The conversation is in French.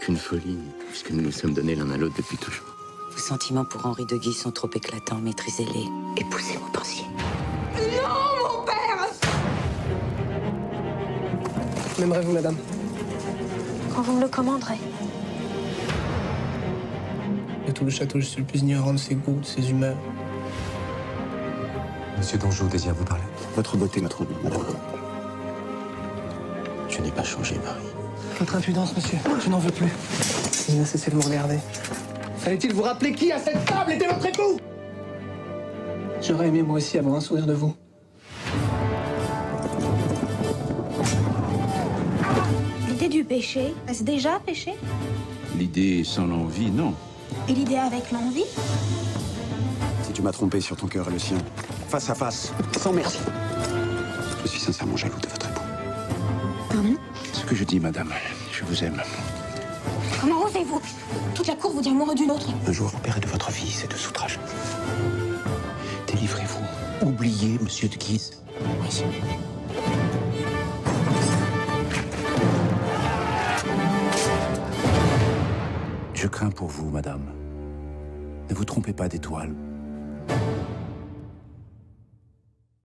qu'une folie, puisque nous nous sommes donnés l'un à l'autre depuis toujours. Vos sentiments pour Henri de Guise sont trop éclatants, maîtrisez-les. Épousez mon pensier. Non, mon père! M'aimerez-vous, madame? Quand vous me le commanderez. De tout le château, je suis le plus ignorant de ses goûts, de ses humeurs. Monsieur Danjou désire vous parler. Votre beauté m'a troublé, madame. Je n'ai pas changé, Marie. Votre impudence, monsieur, je n'en veux plus. Il n'a cessé de vous regarder. Fallait-il vous rappeler qui, à cette table, était votre époux? J'aurais aimé, moi aussi, avoir un sourire de vous. L'idée du péché, est-ce déjà péché? L'idée sans l'envie, non. Et l'idée avec l'envie? Si tu m'as trompé sur ton cœur et le sien, face à face, sans merci. Je suis sincèrement jaloux de votre époux. Pardon? Ce que je dis, madame, je vous aime. Comment osez-vous? Toute la cour vous dit amoureux d'une autre. Un jour, opérez de votre vie, c'est de outrages. Délivrez-vous. Oubliez Monsieur de Guise. Oui. Je crains pour vous, madame. Ne vous trompez pas d'étoile.